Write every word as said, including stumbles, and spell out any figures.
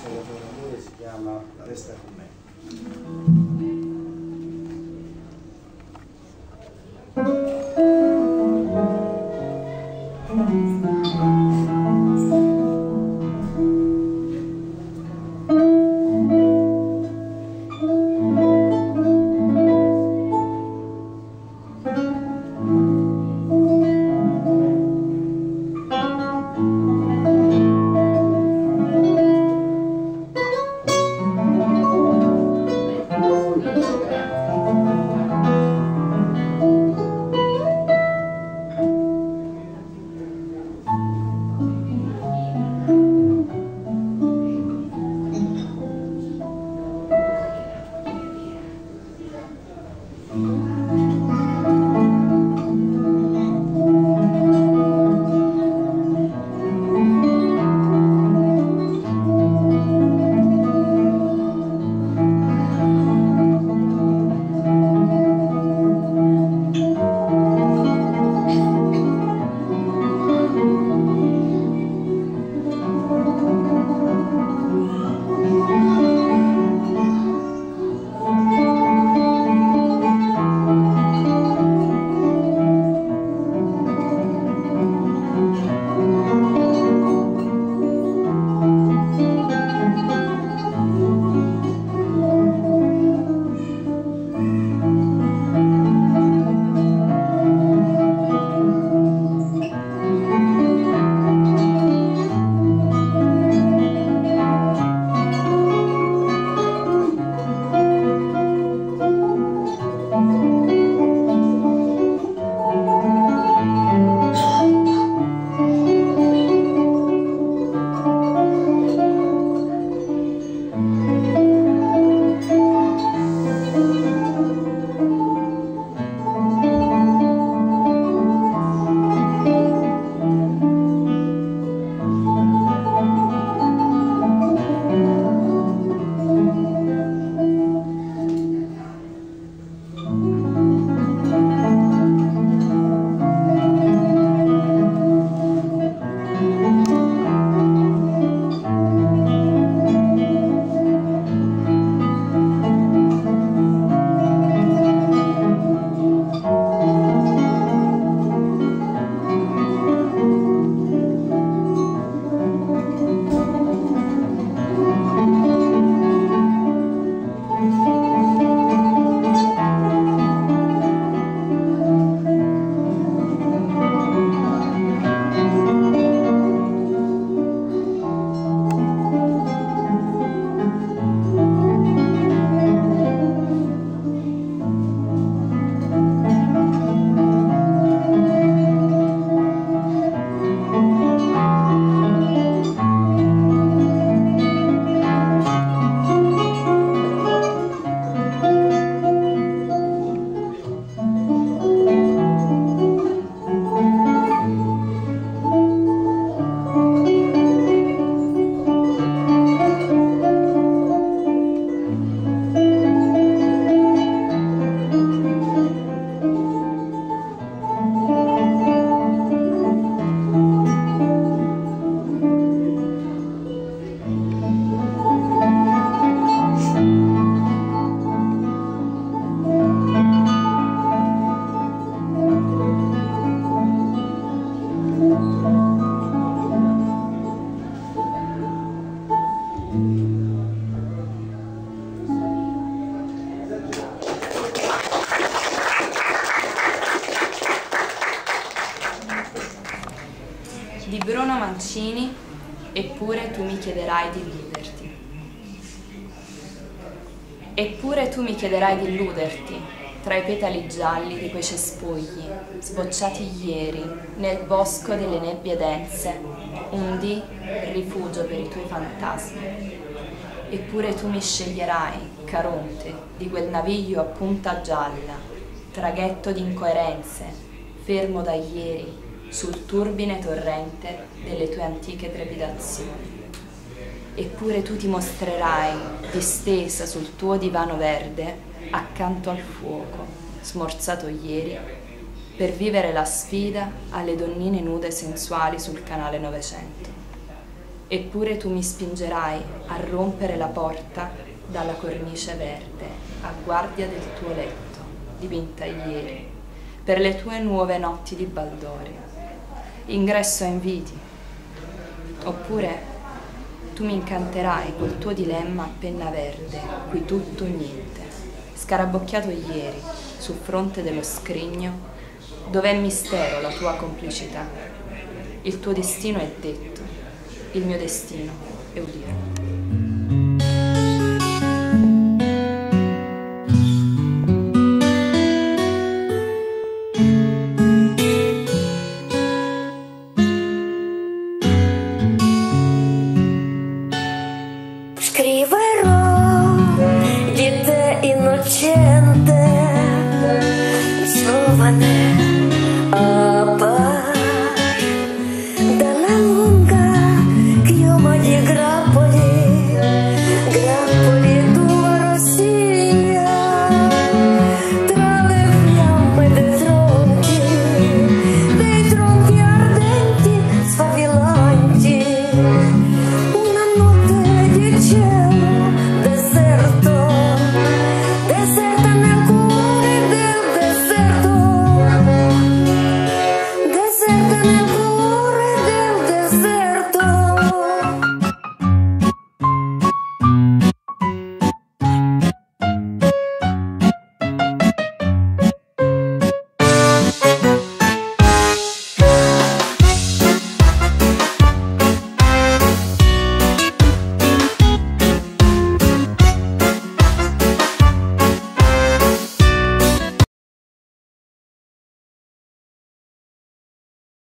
canzone per amore si chiama Resta con me. Di Bruno Mancini, Eppure tu mi chiederai di illuderti. Eppure tu mi chiederai di illuderti tra i petali gialli di quei cespugli, sbocciati ieri nel bosco delle nebbie dense, un dì rifugio per i tuoi fantasmi. Eppure tu mi sceglierai, Caronte, di quel naviglio a punta gialla, traghetto di incoerenze, fermo da ieri, sul turbine torrente delle tue antiche trepidazioni. Eppure tu ti mostrerai, distesa sul tuo divano verde, accanto al fuoco, smorzato ieri, per vivere la sfida alle donnine nude sensuali sul canale Novecento. Eppure tu mi spingerai a rompere la porta dalla cornice verde, a guardia del tuo letto, dipinta ieri, per le tue nuove notti di baldoria. Ingresso a inviti. Oppure tu mi incanterai col tuo dilemma a penna verde, qui tutto o niente, scarabocchiato ieri sul fronte dello scrigno, dov'è mistero la tua complicità. Il tuo destino è detto, il mio destino è udire. Scriverò di te innocente, giovane.